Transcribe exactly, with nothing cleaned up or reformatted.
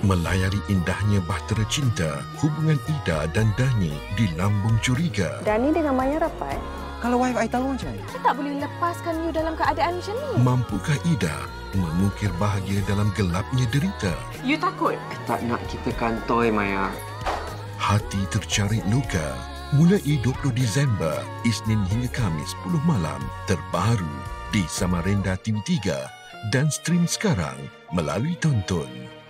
Melayari indahnya bahtera cinta, hubungan Ida dan Dani di lambung curiga. Dani dengan Maya rapat. Kalau wife I tahu macam mana? Saya tak boleh lepaskan you dalam keadaan macam ni. Mampukah Ida mengukir bahagia dalam gelapnya derita? You takut? I tak nak kita kantoi, Maya. Hati tercarik luka. Mulai dua puluh Disember, Isnin hingga Khamis sepuluh malam, terbaru di Samarinda T V tiga dan stream sekarang melalui Tonton.